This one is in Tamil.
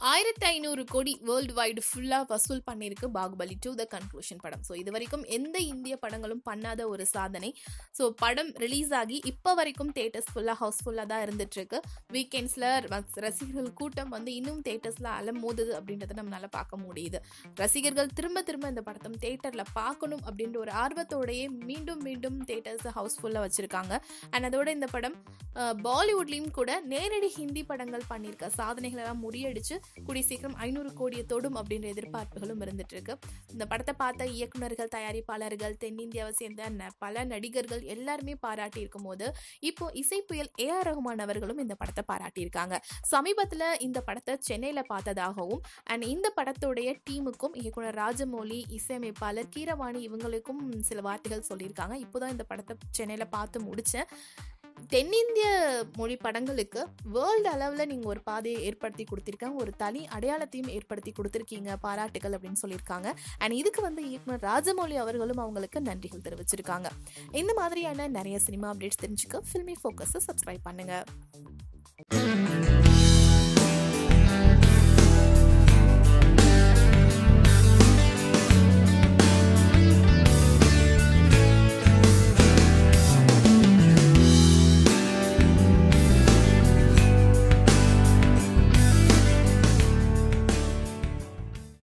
1500 கோடி வேர்ல்டு வைடு ஃபுல்லாக வசூல் பண்ணியிருக்கு பாகுபலி 2 த கன்க்ளூஷன் படம். ஸோ இது வரைக்கும் எந்த இந்திய படங்களும் பண்ணாத ஒரு சாதனை. ஸோ படம் ரிலீஸ் ஆகி இப்போ வரைக்கும் தேட்டர்ஸ் ஃபுல்லாக ஹவுஸ்ஃபுல்லாக தான் இருந்துட்டுருக்கு. வீக்கெண்ட்ஸில் ரசிகர்கள் கூட்டம் இன்னும் தேட்டர்ஸில் அலமோதுது அப்படின்றத நம்மளால பார்க்க முடியுது. ரசிகர்கள் திரும்ப திரும்ப இந்த படத்தை தேட்டரில் பார்க்கணும் அப்படின்ற ஒரு ஆர்வத்தோடையே மீண்டும் மீண்டும் தேட்டர்ஸை ஹவுஸ்ஃபுல்லாக வச்சுருக்காங்க. அண்ட் அதோட இந்த படம் பாலிவுட்லேயும் கூட நேரடி ஹிந்தி படங்கள் பண்ணியிருக்க சாதனைகளெல்லாம் முறியடிச்சு கூடிய சீக்கிரம் 500 கோடியை தொடும் அப்படின்ற எதிர்பார்ப்புகளும் இருந்துட்டு இருக்கு. இந்த படத்தை பார்த்த இயக்குநர்கள், தயாரிப்பாளர்கள், தென்னிந்தியாவை சேர்ந்த பல நடிகர்கள் எல்லாருமே பாராட்டி இருக்கும் போது இப்போ இசைப்புயல் ஏஆர் ரஹ்மான் அவர்களும் இந்த படத்தை பாராட்டியிருக்காங்க. சமீபத்தில் இந்த படத்தை சென்னையில் பார்த்ததாகவும் அண்ட் இந்த படத்துடைய டீமுக்கும் இயக்குனர் ராஜமௌலி, இசையமைப்பாளர் கீரவாணி இவங்களுக்கும் சில வார்த்தைகள் சொல்லியிருக்காங்க. இப்போதான் இந்த படத்தை சென்னையில் பார்த்து முடித்தேன். தென்னிந்திய மொழி படங்களுக்கு வேர்ல்டு அளவில் நீங்கள் ஒரு பாதையை ஏற்படுத்தி கொடுத்துருக்காங்க, ஒரு தனி அடையாளத்தையும் ஏற்படுத்தி கொடுத்துருக்கீங்க, பாராட்டுகள் அப்படின்னு சொல்லியிருக்காங்க. அண்ட் இதுக்கு இயக்குனர் ராஜமௌலி அவர்களும் அவங்களுக்கு நன்றிகள் தெரிவிச்சிருக்காங்க. இந்த மாதிரியான நிறைய சினிமா அப்டேட்ஸ் தெரிஞ்சுக்க ஃபில்மி ஃபோக்கஸை சப்ஸ்கிரைப் பண்ணுங்கள்.